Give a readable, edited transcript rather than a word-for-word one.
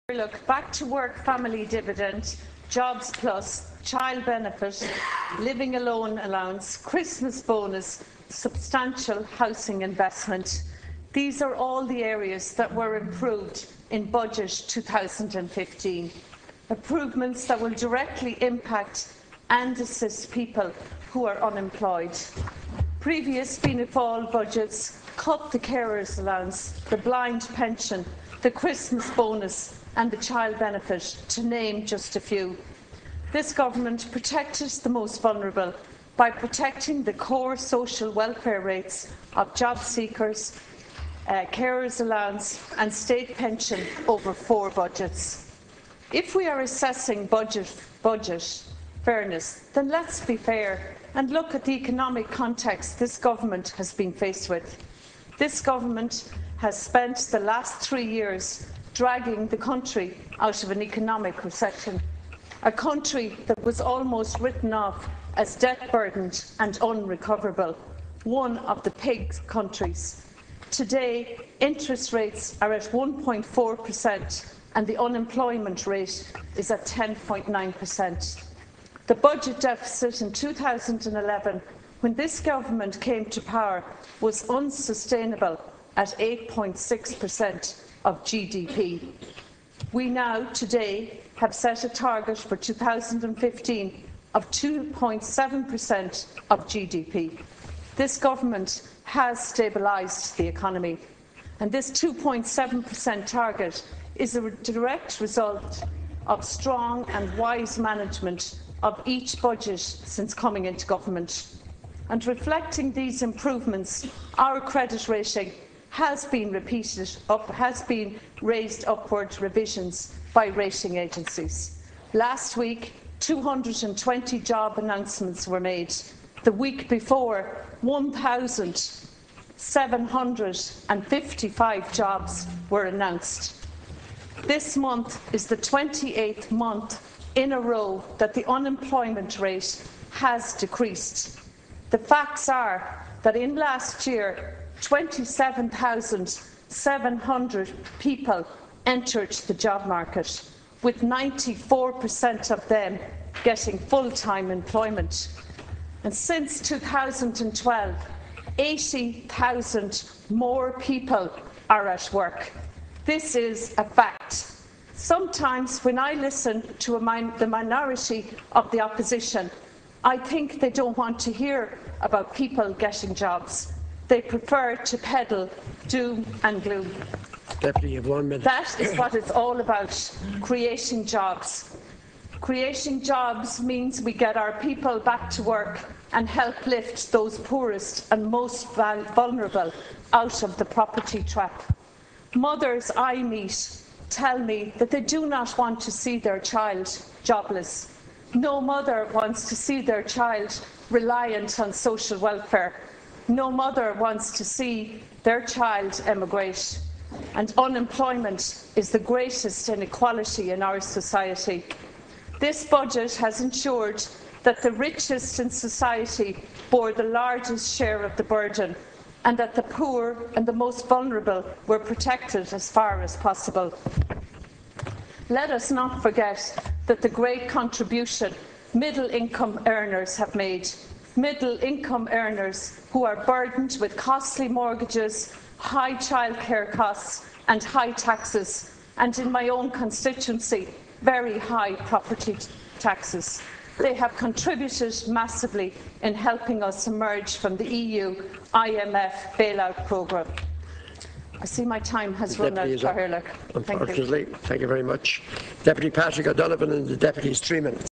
Look, back to work family dividend, jobs plus, child benefit, living alone allowance, Christmas bonus, substantial housing investment. These are all the areas that were improved in Budget 2015. Improvements that will directly impact and assist people who are unemployed. Previous Fianna Fáil budgets cut the carers allowance, the blind pension, the Christmas bonus and the child benefit, to name just a few. This government protected the most vulnerable by protecting the core social welfare rates of job seekers, carers allowance and state pension over 4 budgets. If we are assessing budget fairness, then let's be fair and look at the economic context this government has been faced with. This government has spent the last 3 years dragging the country out of an economic recession, a country that was almost written off as debt-burdened and unrecoverable, one of the pig countries. Today, interest rates are at 1.4% and the unemployment rate is at 10.9%. The budget deficit in 2011, when this government came to power, was unsustainable at 8.6% of GDP. We now, today, have set a target for 2015 of 2.7% of GDP. This government has stabilised the economy, and this 2.7% target is a direct result of strong and wise management of each budget since coming into government. And reflecting these improvements, our credit rating has been raised upward revisions by rating agencies. Last week, 220 job announcements were made. The week before, 1,755 jobs were announced. This month is the 28th month in a row that the unemployment rate has decreased. The facts are that in last year, 27,700 people entered the job market, with 94% of them getting full-time employment. And since 2012, 80,000 more people are at work. This is a fact. Sometimes when I listen to the minority of the opposition, I think they don't want to hear about people getting jobs. They prefer to peddle doom and gloom. Deputy, you have 1 minute. That is what it's all about, creating jobs. Creating jobs means we get our people back to work and help lift those poorest and most vulnerable out of the poverty trap. Mothers I meet tell me that they do not want to see their child jobless. No mother wants to see their child reliant on social welfare. No mother wants to see their child emigrate. And unemployment is the greatest inequality in our society. This budget has ensured that the richest in society bore the largest share of the burden, and that the poor and the most vulnerable were protected as far as possible. Let us not forget that the great contribution middle-income earners have made. Middle-income earners who are burdened with costly mortgages, high childcare costs and high taxes, and in my own constituency, very high property taxes. They have contributed massively in helping us emerge from the EU IMF bailout programme. I see my time has run out, Unfortunately, thank you very much. Deputy Patrick O'Donovan and the Deputies, 3 minutes.